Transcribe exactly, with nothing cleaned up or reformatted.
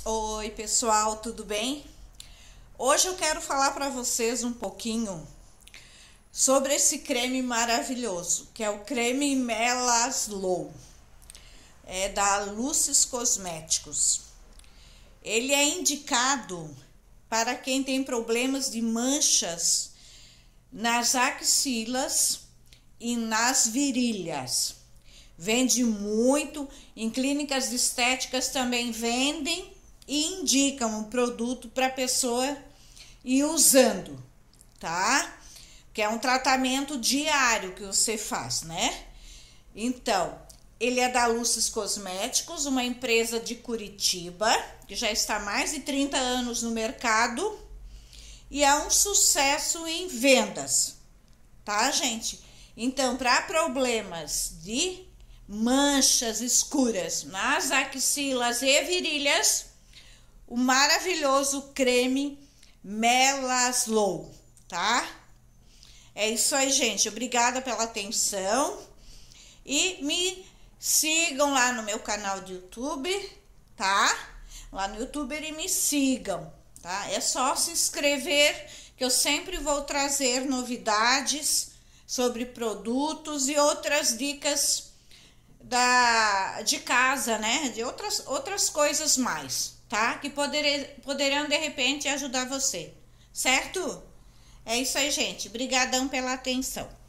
Oi pessoal, tudo bem? Hoje eu quero falar para vocês um pouquinho sobre esse creme maravilhoso, que é o creme Melaslow, é da Lucis Cosméticos. Ele é indicado para quem tem problemas de manchas nas axilas e nas virilhas. Vende muito, em clínicas de estéticas também vendem e indicam um produto para a pessoa ir usando, tá? Que é um tratamento diário que você faz, né? Então, ele é da Lucis Cosméticos, uma empresa de Curitiba, que já está há mais de trinta anos no mercado e é um sucesso em vendas, tá, gente? Então, para problemas de manchas escuras nas axilas e virilhas, o maravilhoso creme Melaslow, tá? É isso aí, gente. Obrigada pela atenção e me sigam lá no meu canal de YouTube, tá? Lá no YouTube e me sigam, tá? É só se inscrever que eu sempre vou trazer novidades sobre produtos e outras dicas da, de casa, né? De outras, outras coisas mais, tá? Que poder, poderão, de repente, ajudar você, certo? É isso aí, gente. Obrigadão pela atenção.